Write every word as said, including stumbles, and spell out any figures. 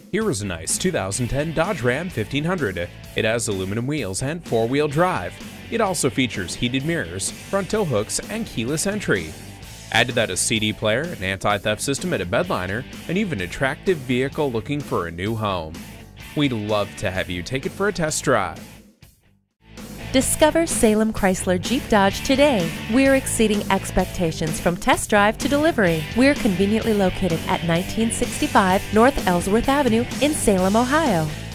Here is a nice two thousand ten Dodge Ram fifteen hundred. It has aluminum wheels and four-wheel drive. It also features heated mirrors, front tow hooks, and keyless entry. Add to that a C D player, an anti-theft system, and a bedliner, and even an attractive vehicle looking for a new home. We'd love to have you take it for a test drive. Discover Salem Chrysler Jeep Dodge today. We're exceeding expectations from test drive to delivery. We're conveniently located at nineteen sixty-five North Ellsworth Avenue in Salem, Ohio.